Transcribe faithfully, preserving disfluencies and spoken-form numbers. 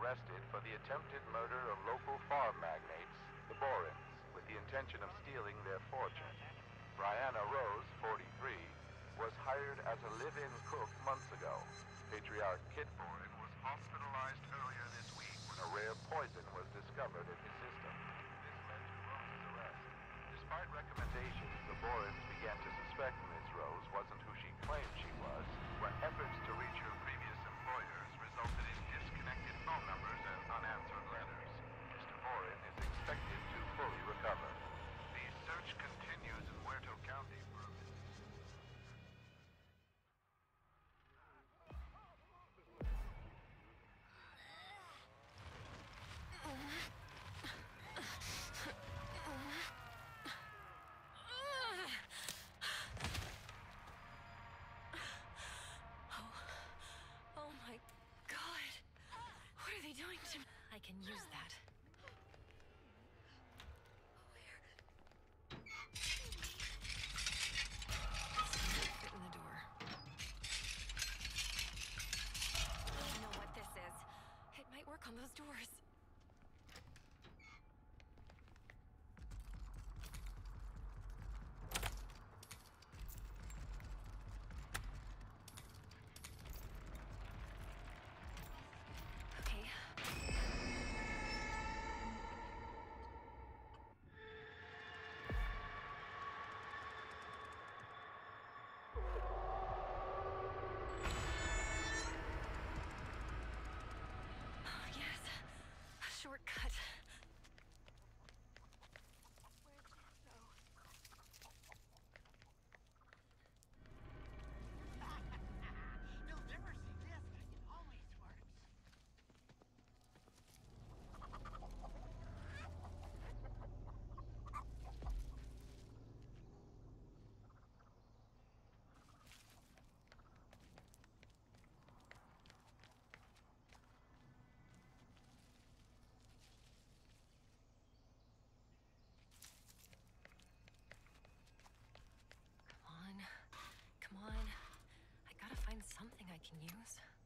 arrested for the attempted murder of local farm magnates, the Borins, with the intention of stealing their fortune. Brianna Rose, forty-three, was hired as a live-in cook months ago. Patriarch Kit Borin was hospitalized earlier this week when a rare poison was discovered in his system. This led to Rose's arrest. Despite recommendations, the Borins began to suspect Miz Rose wasn't who she claimed she was, when efforts to reach her previous employers resulted in disconnected phone numbers and unanswered letters. Mister Borin is expected to fully recover. The search continues in Huerto County for a Oh my God! What are they doing to me? I can use that. Where? Fit in the door. I know what this is. It might work on those doors. Shortcut. Where'd this go? You'll never see this. It always works. Come on. Come on. I gotta find something I can use.